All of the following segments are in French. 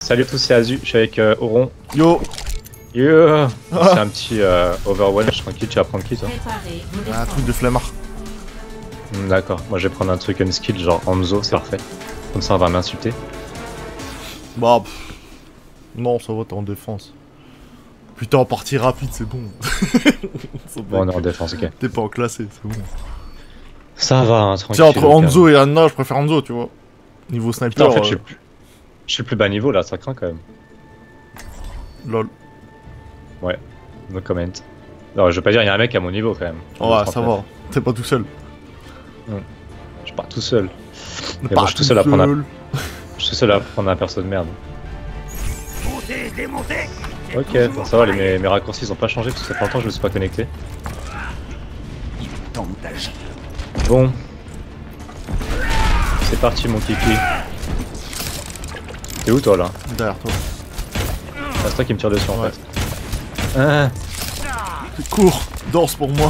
Salut à tous, c'est Azu, je suis avec Oron. Yo. Yo. C'est un petit Overwatch tranquille, tu vas prendre qui toi? Un truc de flemmard. D'accord, moi je vais prendre un truc unskill genre Hanzo, c'est parfait. Comme ça on va m'insulter. Bah non, ça va, t'es en défense. Putain, en partie rapide, c'est bon. Bon, on est en défense, ok. T'es pas en classé, c'est bon. Ça va, hein, tranquille. Tiens, entre Hanzo et Anna, je préfère Hanzo, tu vois. Niveau sniper. Putain, en fait, je suis plus bas niveau là, ça craint quand même. Lol. Ouais, no comment. Non, je veux pas dire, il y a un mec à mon niveau quand même. Ouais, ça va, t'es pas tout seul. Je pars tout seul. Mais Pas bon, je suis tout seul à prendre un... Je suis tout seul à prendre un perso de merde. Ok, bon, ça va, mes raccourcis ils ont pas changé parce que ça fait longtemps que je me suis pas connecté. Bon. C'est parti mon kiki. T'es où toi là? Derrière toi. Ah, c'est toi qui me tire dessus en fait. Ah. Cours, danse pour moi.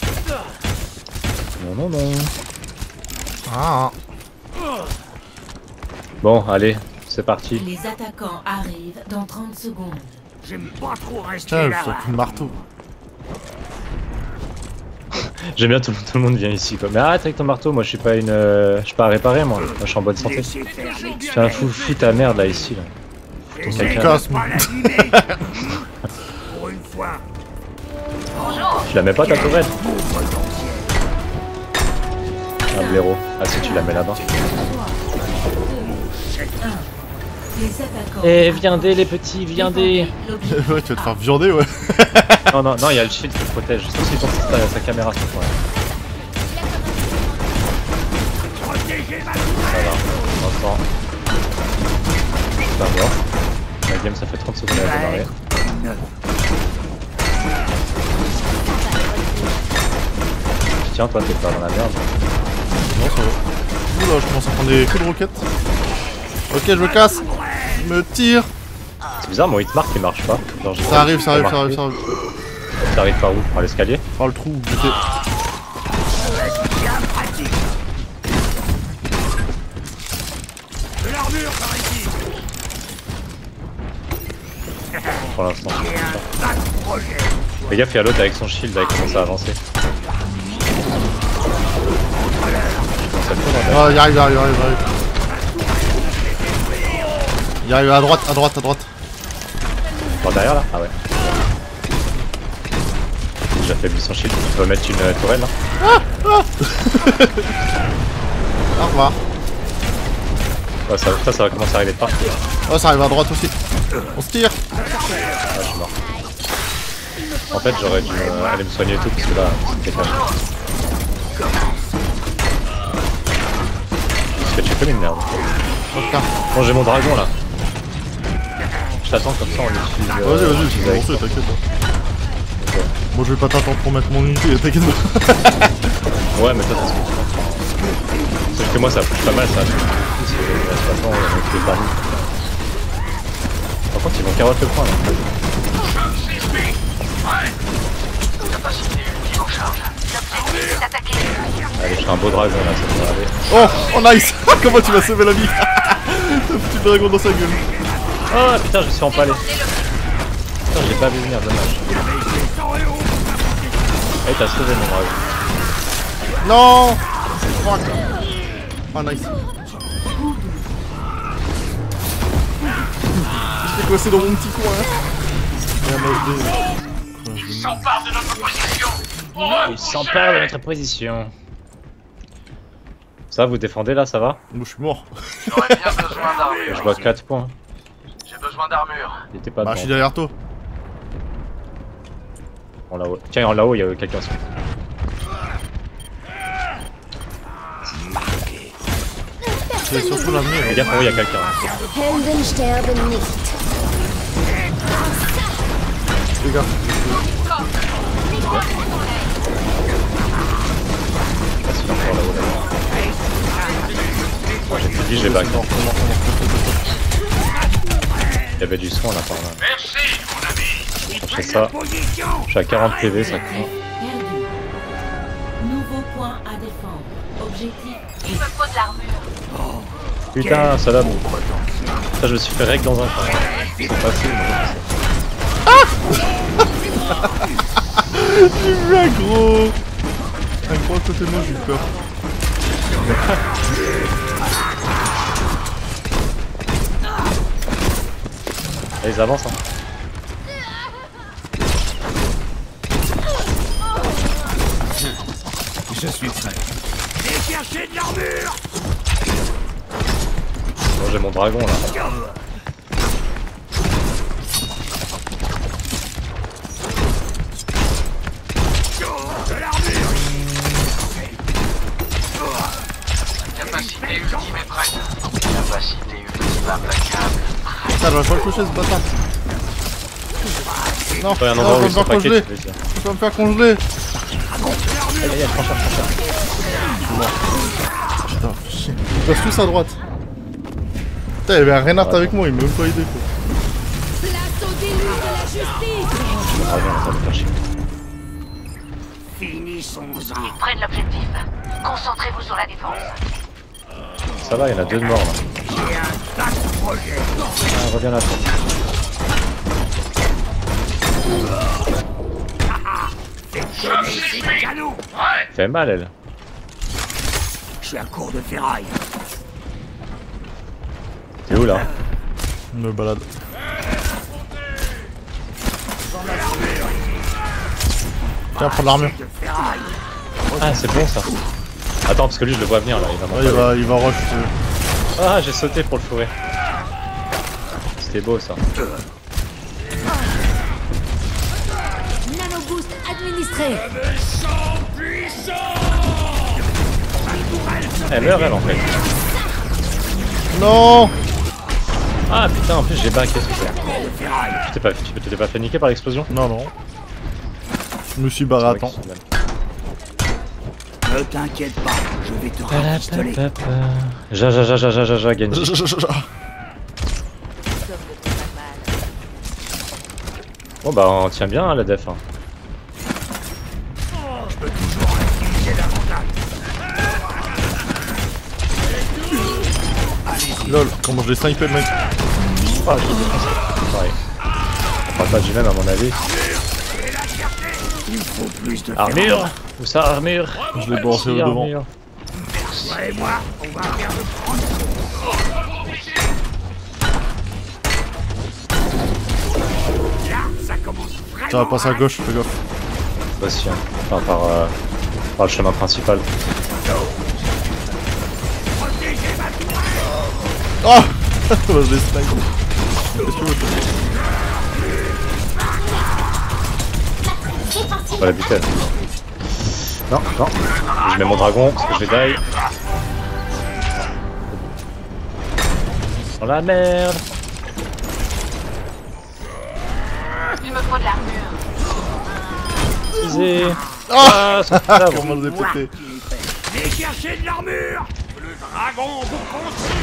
Non, non, non. Ah. Bon, allez, c'est parti. Les attaquants arrivent dans 30 secondes. J'aime pas trop rester Tiens, là. je sors le marteau. J'aime bien tout le monde vient ici quoi. Mais arrête avec ton marteau, moi je suis pas une. Je suis pas à réparer moi. Moi je suis en bonne santé. Laissez faire les Tiens, fous ta merde là ici là. Essaye casse, de moi. pas l'abîmer. Pour une fois. Tu la mets pas ta tourelle? Beau potentiel. Un blaireau. Ah si tu la mets là-bas. Les attaquants. Eh viendez les petits, viendez. Ouais, tu vas te faire viander, ouais. Non non non, il y a le shield qui te protège. Sauf si sa caméra se ouais. Protégez ma Ça va, on entend. Pas mort. La game ça fait 30 secondes à démarrer. Tiens toi t'es pas dans la merde. Non, ça va. Oula, je commence à prendre des coups de roquette. Ok, je me casse. Je me tire. C'est bizarre, mon hitmark il marche pas. Genre, Ça arrive, ça arrive, ça arrive, ça arrive. Ça arrive par où? Par l'escalier? Par le trou où j'étais. bien pratique. De l'armure par ici. Pour l'instant. Et un vaste projet. Fais gaffe, il y a l'autre avec son shield là, il commence à avancer. Ah, il arrive, il arrive, il arrive, il arrive. Il arrive à droite, à droite, à droite. Par derrière là? Ah ouais. J'ai affaibli son shield. Tu vas mettre une tourelle là? Au revoir. Ouais, ça va commencer à arriver de partout. Oh, ça arrive à droite aussi. On se tire. Ah, je suis mort. En fait, j'aurais dû aller me soigner et tout parce que là, c'était quand même. Je suis comme une merde. Oh, putain. Bon, j'ai mon dragon là. Je t'attends comme ça, on l'utilise. Vas-y, vas-y, je vais lancer, t'inquiète. Moi, je vais pas t'attendre pour mettre mon unité, t'inquiète pas. Ouais, mais toi, c'est ce que tu penses. Sauf que moi, ça pousse pas mal ça. Parce que par contre, ils vont carotte le point là. Allez, je fais un beau dragon là, ça devrait aller. Oh, oh nice. Comment tu m'as sauvé la vie. T'as foutu le dragon dans sa gueule. Oh putain, je suis empalé. Putain, j'ai pas vu venir, dommage. Eh, t'as sauvé mon dragon. Non. Fuck. Oh nice. J'étais coincé dans mon petit coin. Ils s'emparent de notre position. Il s'empare de notre position. Ça, vous défendez là, ça va? Moi, je suis mort. J'aurais bien besoin d'armure. Je vois 4 points. J'ai besoin d'armure. Il était pas Bah, je suis dedans. derrière toi. En là-haut. Tiens, en là-haut, il y a quelqu'un aussi. C'est surtout l'avenir. Fais gaffe, en haut, il y a quelqu'un. Helden sterben nicht. Les gars. Ah, c'est encore là-haut. Moi, j'ai tout dit, j'ai back. Il y avait du soin là par là. Merci, mon ami. Je fais ça. Je suis à 40 PV, ça craint. Perdu. Nouveau points à défendre. Objectif. Il me faut de l'armure. Putain, ça va bon. Ça, je me suis fait rec dans un coin. C'est facile. J'ai vu un gros à côté de moi, j'ai eu peur. Allez, ils avancent. Hein. Je suis prêt. Et chercher de l'armure. Bon, j'ai mon dragon là. De l'armure. Capacité ultime est prête. Capacité ultime implacable. Putain, elle va pas le toucher ce bâtard. Non, Ouais, un non, endroit je où vais ils me sont faire paquets, congeler. tu veux dire. Je vais me faire congeler. Aïe, aïe, aïe, franchir. Putain, chier. Ils passent tous à droite. Putain, il y avait un Reinhardt avec moi, il m'a même pas aidé quoi. Place au déluge de la justice. Ah non, ça va me faire chier. Finissons-en. Ils prennent l'objectif. Concentrez-vous sur la défense. Ça va, il y en a 2 de morts là. J'ai un tas de projets. Ah, reviens là. C'est canon. Fait mal elle. Je suis à court de ferraille. T'es où là? Je me balade. Tiens, prends de l'armure. De ferraille. Ah, c'est bon ça. Attends, parce que lui je le vois venir là, il va Ouais, m'en il va rush. Ah, j'ai sauté pour le fourrer. C'était beau ça. Nanoboost administré. Elle meurt elle en fait. Non. Ah putain, en plus j'ai backé super. Tu t'es pas fait niquer par l'explosion? Non, non. Je me suis barré à temps. Ne t'inquiète pas, je vais te rafistoler. Genji. Bon bah on tient bien hein, la def. Hein. Je peux toujours en utiliser davantage. Lol, comment je l'ai snipé le mec. Ah, je l'ai défoncé. Pareil. On parle pas du même à mon avis. Il faut plus de Armure. Où ça armure? Je l'ai balancé au devant. Armure. ferraille. Et moi, on va faire le prendre. Là, ça commence vraiment. Ça va passer à gauche, fais gaffe. Bah si, hein. Enfin par le chemin principal. Protégez ma tour. Ah. Je l'ai snipe. Qu'est-ce que tu veux? Pas la buter. Non, non. Je mets mon dragon parce que je vais die. Dans la merde. Il me faut de l'armure. Teasé. Ah, c'est pas grave. comment je l'ai pété. Allez chercher de l'armure. Le dragon vous construit.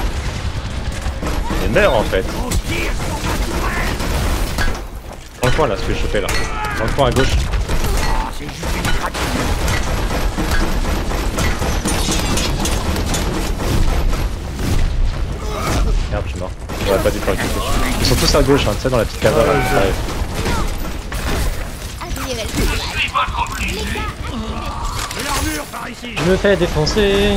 Il meurt en fait. On tire sur ma tourelle. Dans le coin là, ce que j'ai chopé là. Dans le coin à gauche. Oh, c'est juste une gratuite. Merde, je suis mort. J'aurais pas dû faire le coup. Ils sont tous à gauche, hein, tu sais, dans la petite caverne. Ouais, Là, De l'armure par ici. je me fais défoncer.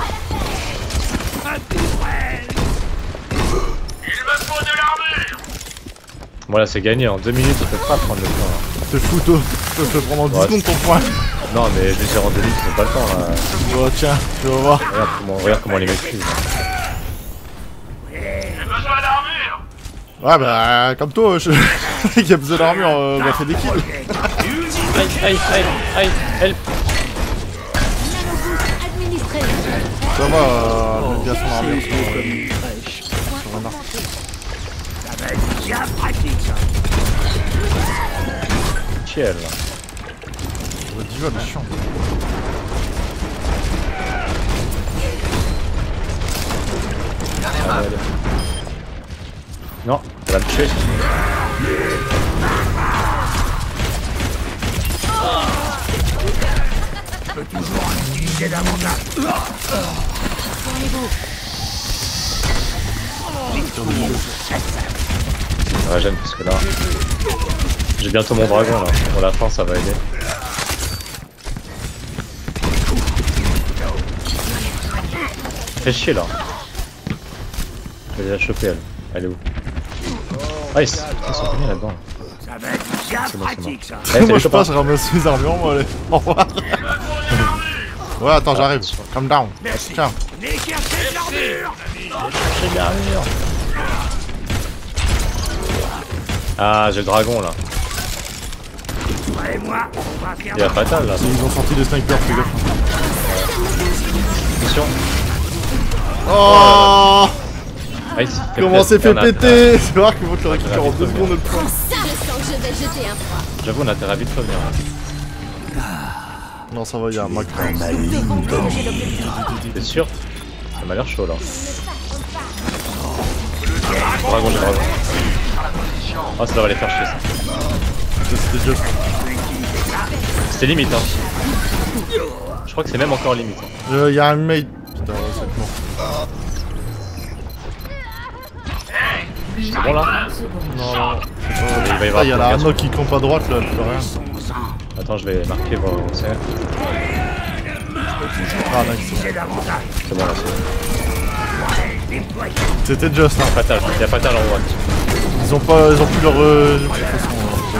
Ma tourelle. Il me faut de l'armure. Voilà, c'est gagné. En 2 minutes, on peut pas prendre le point. Là. T'es fou toi. Ça te prendre en 10 Ouais, secondes ton point. Non, mais les différents délits, ils ont pas le temps là. Bon tiens, tu vas voir. Regarde comment on les maîtrise. J'ai besoin d'armure. Ouais bah comme toi, je... qui a besoin d'armure, on a fait des kills. Aïe, aïe, aïe, aïe, help. Nanoboost administré. Ça va, je mets bien son armure. Ça va être bien pratique ça. Chiel. Le diva est chiant. Non, elle va me tuer. Je peux toujours en J'ai davantage. Ouais, j'aime parce que là. J'ai bientôt mon dragon là. Pour la fin, ça va aider. Fais chier là. Je vais la choper elle. Elle est où? Ah, ils sont mis là-dedans. Ça va être bien C'est bon, c'est pratique ça. Eh, Moi je copains. passe, je ramasse mes armures, moi allez. Au revoir. Ouais, attends, j'arrive. Calm down. Merci. Tiens. Venez chercher de l'armure. Ah, j'ai le dragon là. Toi et moi, on va faire Il y a fatal là. Ils ont sorti des snipers, fais gaffe. Attention. Oh, Ah, il s'est fait comment c'est fait plaisir. péter. C'est voir qu'ils vont te le récupérer en 2 secondes le point. Ça, je sens que je vais jeter un froid. J'avoue, on a intérêt à vite revenir. Non, ça va, il y a un Mac. T'es sûr? Ça m'a l'air chaud là. Dragon, j'ai dragon. Oh, ça va les faire chier ça. C'était juste. C'était limite hein. Je crois que c'est même encore limite. Hein. Il y a un mate. Putain, ouais, c'est mort. C'est bon là? Non, non. Il va y Ah, avoir il y a la prolongation. Hanno qui campe à droite là, elle fait rien. Attends, je vais marquer voir où c'est. Ah, nice. J'ai davantage. C'est bon là, c'est C'était just, hein. fatal. Il y a fatal en haut. Ils ont plus leur. De toute façon.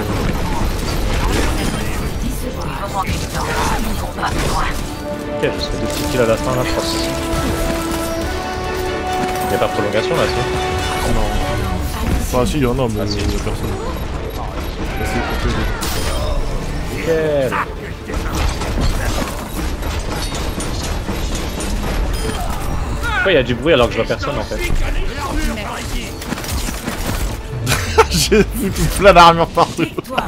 Moment d'évidence. Combat loin. Ok, je fais 2 petits kills à la fin là, je pense. Il y a pas de prolongation là, si? Non. Enfin, si, il y en a, mais Ah, si. il y a personne. C'est compliqué. Nickel. Pourquoi il y a du bruit alors que je vois personne en fait? J'ai foutu plein d'armure partout.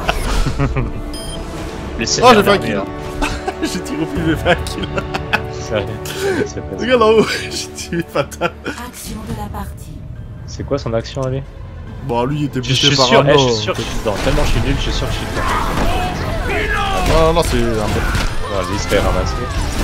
Laissez Oh, j'ai faire fait un l'armure. kill. J'ai tiré au plus, j'ai fait un kill. Sérieux, c'est pas- Regarde là-haut, j'ai tué fatal. Action de la partie. C'est quoi son action lui? Bon, lui il était Je boosté suis par sûr, un je suis sûr que je suis dedans. Tellement je suis nul, je suis sûr que je suis dedans. Non, non, c'est un mec. Non, lui il se fait ramasser.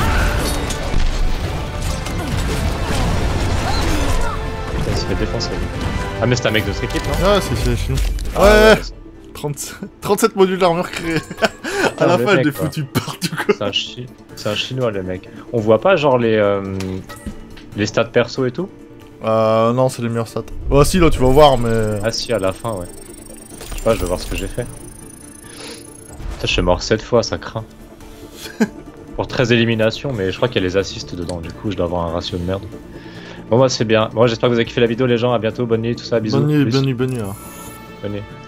Putain, il se fait défoncer. lui. Ah, mais c'est un mec de notre équipe, non? Ouais, c'est chez nous. Ah, Ouais, c'est 37 modules d'armure créés. À la le fin, je mec, l'ai quoi. foutu partout quoi. c'est un chinois le mec. On voit pas genre les stats perso et tout? Non, c'est les meilleurs stats. Bah, si, là, tu vas voir, mais. Ah si, à la fin, ouais. Je sais pas, je vais voir ce que j'ai fait. Putain, je suis mort 7 fois, ça craint. Pour 13 éliminations, mais je crois qu'il y a les assists dedans, du coup je dois avoir un ratio de merde. Bon bah c'est bien. Moi j'espère que vous avez kiffé la vidéo les gens, à bientôt, bonne nuit, tout ça, bisous. Bonne nuit, Plus. bonne nuit, bonne nuit. hein. Bonne nuit.